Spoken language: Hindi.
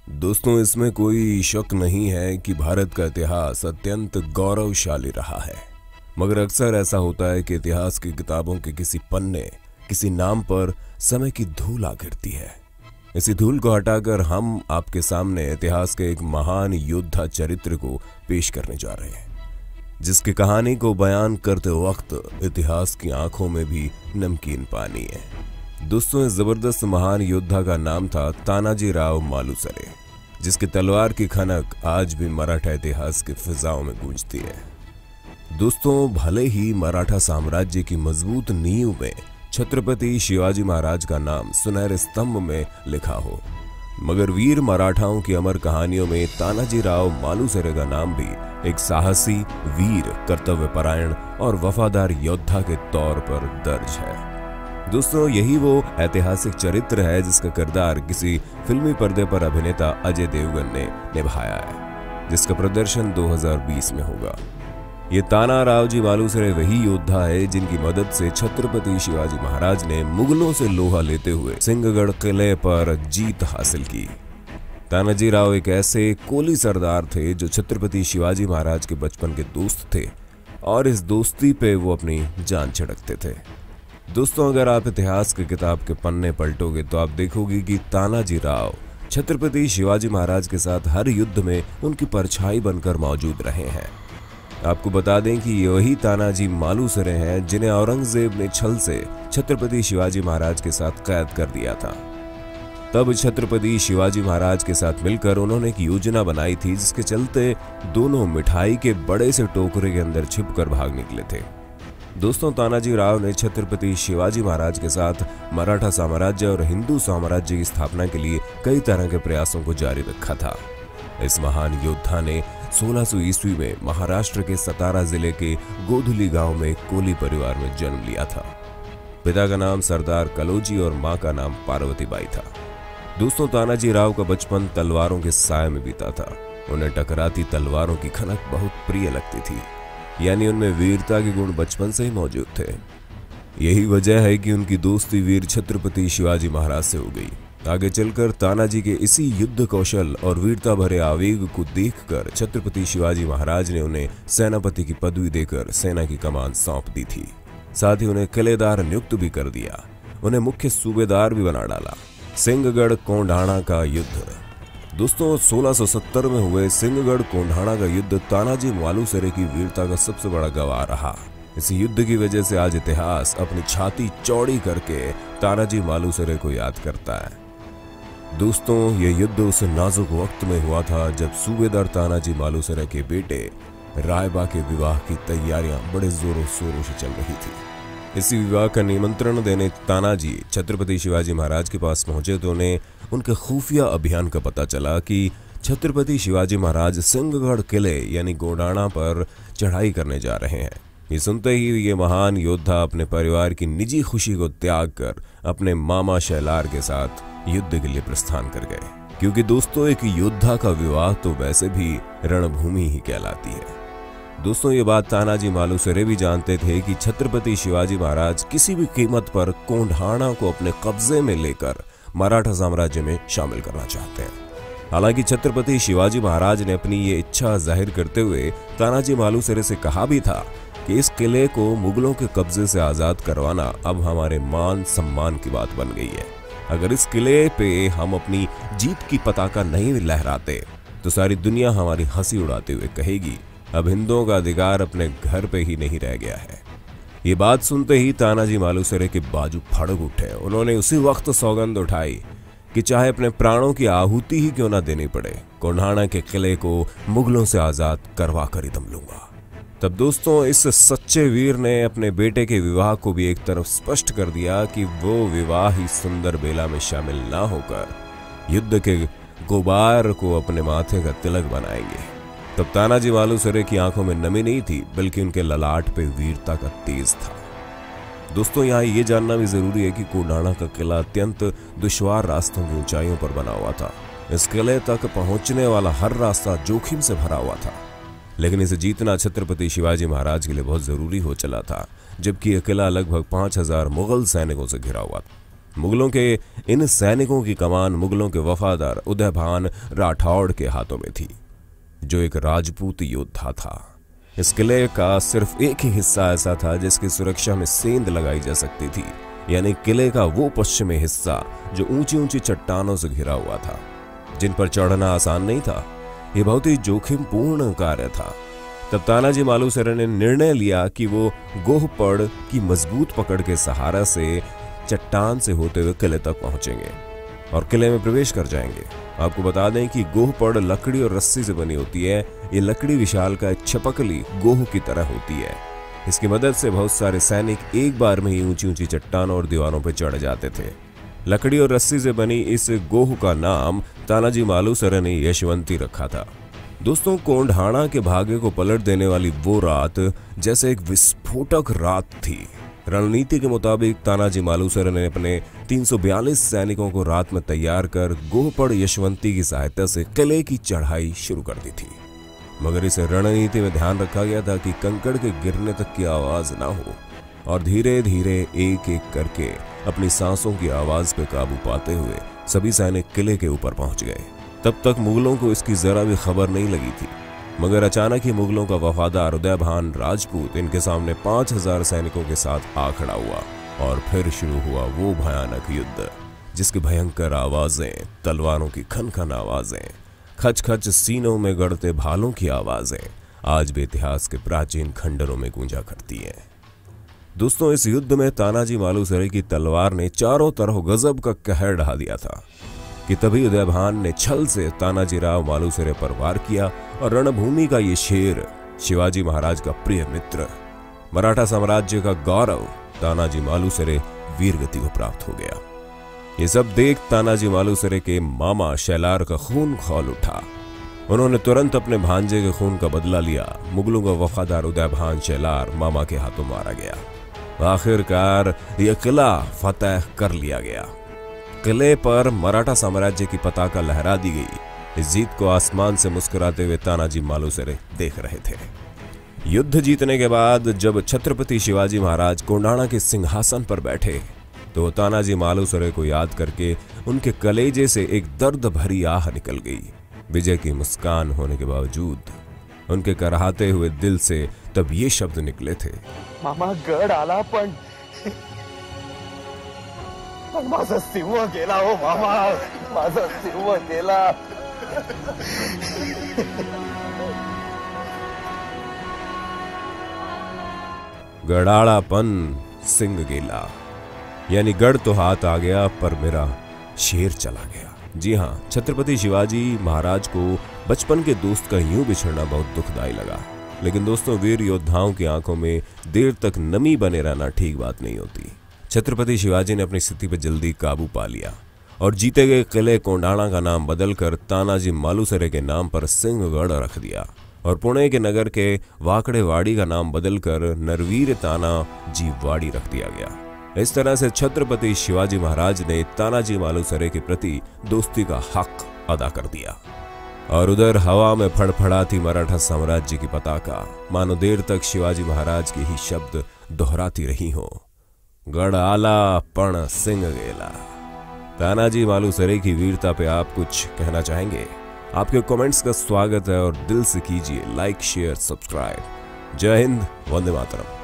दोस्तों, इसमें कोई शक नहीं है कि भारत का इतिहास अत्यंत गौरवशाली रहा है। मगर अक्सर ऐसा होता है कि इतिहास की किताबों के किसी पन्ने, किसी नाम पर समय की धूल आ गिरती है। इसी धूल को हटाकर हम आपके सामने इतिहास के एक महान योद्धा चरित्र को पेश करने जा रहे हैं, जिसकी कहानी को बयान करते वक्त इतिहास की आंखों में भी नमकीन पानी है। दोस्तों, इस जबरदस्त महान योद्धा का नाम था तानाजी राव मालुसरे, जिसकी तलवार की खनक आज भी मराठा इतिहास की फिजाओं में गूंजती है। दोस्तों, भले ही मराठा साम्राज्य की मजबूत नींव में छत्रपति शिवाजी महाराज का नाम सुनहरे स्तंभ में लिखा हो, मगर वीर मराठाओं की अमर कहानियों में तानाजी राव मालुसरे का नाम भी एक साहसी, वीर, कर्तव्यपरायण और वफादार योद्धा के तौर पर दर्ज है। दोस्तों, यही वो ऐतिहासिक चरित्र है जिसका किरदार किसी फिल्मी पर्दे पर अभिनेता अजय देवगन ने निभाया है, जिसका प्रदर्शन 2020 में होगा। ये ताना राव जी मालुसरे वही योद्धा है जिनकी मदद से छत्रपति शिवाजी महाराज ने मुगलों से लोहा लेते हुए सिंहगढ़ किले पर जीत हासिल की। तानाजी राव एक ऐसे कोली सरदार थे जो छत्रपति शिवाजी महाराज के बचपन के दोस्त थे और इस दोस्ती पे वो अपनी जान छिड़कते थे। दोस्तों, अगर आप इतिहास की किताब के पन्ने पलटोगे तो आप देखोगे कि तानाजी राव छत्रपति शिवाजी महाराज के साथ हर युद्ध में उनकी परछाई बनकर मौजूद रहे हैं। आपको बता दें कि ये वही तानाजी मालुसरे हैं जिन्हें औरंगजेब ने छल से छत्रपति शिवाजी महाराज के साथ कैद कर दिया था। तब छत्रपति शिवाजी महाराज के साथ मिलकर उन्होंने एक योजना बनाई थी, जिसके चलते दोनों मिठाई के बड़े से टोकरे के अंदर छिपकर भाग निकले थे। दोस्तों, तानाजी राव ने छत्रपति शिवाजी महाराज के साथ मराठा साम्राज्य और हिंदू साम्राज्य की स्थापना के लिए कई तरह के प्रयासों को जारी रखा था। इस महान योद्धा ने 1600 ईस्वी में महाराष्ट्र के सतारा जिले के गोधुली गांव में कोली परिवार में जन्म लिया था। पिता का नाम सरदार कलोजी और मां का नाम पार्वतीबाई था। दोस्तों, तानाजी राव का बचपन तलवारों के साए में बीता था। उन्हें टकराती तलवारों की खनक बहुत प्रिय लगती थी, यानी उनमें वीरता के गुण बचपन से ही मौजूद थे। यही वजह है कि उनकी दोस्ती वीर छत्रपति शिवाजी महाराज से हो गई। आगे चलकर तानाजी के इसी युद्ध कौशल और वीरता भरे आवेग को देखकर छत्रपति शिवाजी महाराज ने उन्हें सेनापति की पदवी देकर सेना की कमान सौंप दी थी। साथ ही उन्हें किलेदार नियुक्त भी कर दिया। उन्हें मुख्य सूबेदार भी बना डाला। सिंहगढ़ कोंढाणा का युद्ध। दोस्तों, 1670 में हुए सिंहगढ़ कोंढाणा का युद्ध तानाजी मालुसरे की वीरता का सबसे बड़ा गवाह रहा। इस युद्ध की वजह से आज इतिहास अपनी छाती चौड़ी करके तानाजी मालुसरे को याद करता है। दोस्तों, यह युद्ध उस नाजुक वक्त में हुआ था जब सूबेदार तानाजी मालुसरे के बेटे रायबा के विवाह की तैयारियां बड़े जोरों शोरों से चल रही थी। इसी विवाह का निमंत्रण देने तानाजी छत्रपति शिवाजी महाराज के पास पहुंचे तो उन्हें उनके खुफिया अभियान का पता चला कि छत्रपति शिवाजी महाराज सिंहगढ़ किले यानी गोडाणा पर चढ़ाई करने जा रहे हैं। ये सुनते ही ये महान योद्धा अपने परिवार की निजी खुशी को त्याग कर अपने मामा शैलार के साथ युद्ध के लिए प्रस्थान कर गए, क्योंकि दोस्तों, एक योद्धा का विवाह तो वैसे भी रणभूमि ही कहलाती है। दोस्तों, ये बात तानाजी मालुसरे भी जानते थे कि छत्रपति शिवाजी महाराज किसी भी कीमत पर कोंढाणा को अपने कब्जे में लेकर मराठा साम्राज्य में शामिल करना चाहते हैं। हालांकि छत्रपति शिवाजी महाराज ने अपनी ये इच्छा जाहिर करते हुए तानाजी मालुसरे से कहा भी था कि इस किले को मुगलों के कब्जे से आजाद करवाना अब हमारे मान सम्मान की बात बन गई है। अगर इस किले पे हम अपनी जीत की पताका नहीं लहराते तो सारी दुनिया हमारी हंसी उड़ाते हुए कहेगी, अब हिंदुओं का अधिकार अपने घर पे ही नहीं रह गया है। ये बात सुनते ही तानाजी मालुसरे के बाजू फड़क उठे। उन्होंने उसी वक्त सौगंध उठाई कि चाहे अपने प्राणों की आहुति ही क्यों ना देनी पड़े, कोंढाणा के किले को मुगलों से आजाद करवा कर ही दम लूंगा। तब दोस्तों, इस सच्चे वीर ने अपने बेटे के विवाह को भी एक तरफ स्पष्ट कर दिया कि वो विवाह ही सुंदर बेला में शामिल ना होकर युद्ध के गुबार को अपने माथे का तिलक बनाएंगे। तब तानाजी मालुसरे की आंखों में नमी नहीं थी, बल्कि उनके ललाट पे वीरता का तेज था। दोस्तों, यहाँ ये जानना भी जरूरी है कि कोंढाणा का किला अत्यंत दुश्वार रास्तों की ऊंचाइयों पर बना हुआ था। इस किले तक पहुंचने वाला हर रास्ता जोखिम से भरा हुआ था, लेकिन इसे जीतना छत्रपति शिवाजी महाराज के लिए बहुत जरूरी हो चला था, जबकि यह किला लगभग 5000 मुगल सैनिकों से घिरा हुआ था। मुगलों के इन सैनिकों की कमान मुगलों के वफादार उदयभान राठौड़ के हाथों में थी, जो एक राजपूत योद्धा था। इस किले का सिर्फ एक ही हिस्सा ऐसा था जिसकी सुरक्षा में सेंध लगाई जा सकती थी, यानी किले का वो पश्चिमी हिस्सा जो ऊंची ऊंची चट्टानों से घिरा हुआ था, जिन पर चढ़ना आसान नहीं था। यह बहुत ही जोखिमपूर्ण कार्य था। तब तानाजी मालुसरे ने निर्णय लिया कि वो गोहपड़ की मजबूत पकड़ के सहारा से चट्टान से होते हुए किले तक पहुंचेंगे और किले में प्रवेश कर जाएंगे। आपको बता दें कि गोहपड़ लकड़ी और रस्सी से बनी होती है। ये लकड़ी विशाल का एक छपकली गोह की तरह होती है। इसकी मदद से बहुत सारे सैनिक एक बार में ही ऊंची ऊंची चट्टानों और दीवारों पर चढ़ जाते थे। लकड़ी और रस्सी से बनी इस गोह का नाम तानाजी मालुसरे ने यशवंती रखा था। दोस्तों, कोंढाणा के भाग्य को पलट देने वाली वो रात जैसे एक विस्फोटक रात थी। रणनीति के मुताबिक तानाजी मालुसरे ने अपने 342 सैनिकों को रात में तैयार कर गोहपड़ यशवंती की सहायता से किले की चढ़ाई शुरू कर दी थी। मगर इस रणनीति में ध्यान रखा गया था कि कंकड़ के गिरने तक की आवाज ना हो और धीरे धीरे एक एक करके अपनी सांसों की आवाज पे काबू पाते हुए सभी सैनिक किले के ऊपर पहुंच गए। तब तक मुगलों को इसकी जरा भी खबर नहीं लगी थी, मगर अचानक ही मुगलों का वफादार उदयभान राजपूत इनके सामने 5000 सैनिकों के साथ आ खड़ा हुआ और फिर शुरू हुआ वो भयानक युद्ध, जिसकी भयंकर आवाजें, तलवारों की खनखन आवाजें, खच खच सीनों में गड़ते भालों की आवाजें आज भी इतिहास के प्राचीन खंडरों में गूंजा करती हैं। दोस्तों, इस युद्ध में तानाजी मालुसरे की तलवार ने चारों तरफ गजब का कहर ढा दिया था कि तभी उदयभान ने छल से तानाजी राव मालुसरे पर वार किया और रणभूमि का ये शेर, शिवाजी महाराज का प्रिय मित्र, मराठा साम्राज्य का गौरव तानाजी मालुसरे वीरगति को प्राप्त हो गया। ये सब देख तानाजी मालुसरे के मामा शैलार का खून खौल उठा। उन्होंने तुरंत अपने भांजे के खून का बदला लिया। मुगलों का वफादार उदयभान शैलार मामा के हाथों मारा गया। आखिरकार यह किला फतेह कर लिया गया। किले पर मराठा साम्राज्य की पताका लहरा दी गई। इस जीत को आसमान से मुस्कुराते हुए तानाजी मालुसरे देख रहे थे। युद्ध जीतने के बाद जब छत्रपति शिवाजी महाराज कोंढाणा के सिंहासन पर बैठे तो तानाजी मालुसरे को याद करके उनके कलेजे से एक दर्द भरी आह निकल गई। विजय की मुस्कान होने के बावजूद उनके कराहते हुए दिल से तब ये शब्द निकले थे, मामा गड आला पण माझा सिंह गेला हो मामा, माझा सिंह गेला। गड़ाड़ापन सिंह गेला, यानी गढ़ तो हाथ आ गया पर मेरा शेर चला गया। जी हाँ, छत्रपति शिवाजी महाराज को बचपन के दोस्त का यूं बिछड़ना बहुत दुखदाई लगा। लेकिन दोस्तों, वीर योद्धाओं की आंखों में देर तक नमी बने रहना ठीक बात नहीं होती। छत्रपति शिवाजी ने अपनी स्थिति पर जल्दी काबू पा लिया और जीते गए किले कोंढाणा का नाम बदलकर तानाजी मालुसरे के नाम पर सिंहगढ़ रख दिया और पुणे के नगर के वाकड़ेवाड़ी का नाम बदलकर नरवीर तानाजी वाड़ी रख दिया गया। इस तरह से छत्रपति शिवाजी महाराज ने तानाजी मालुसरे के प्रति दोस्ती का हक अदा कर दिया। और उधर हवा में फड़फड़ाती मराठा साम्राज्य की पताका मानो देर तक शिवाजी महाराज के ही शब्द दोहराती रही हो, गढ़ आला पण सिंह गेला। तानाजी मालुसरे की वीरता पे आप कुछ कहना चाहेंगे? आपके कमेंट्स का स्वागत है और दिल से कीजिए लाइक, शेयर, सब्सक्राइब। जय हिंद, वंदे मातरम।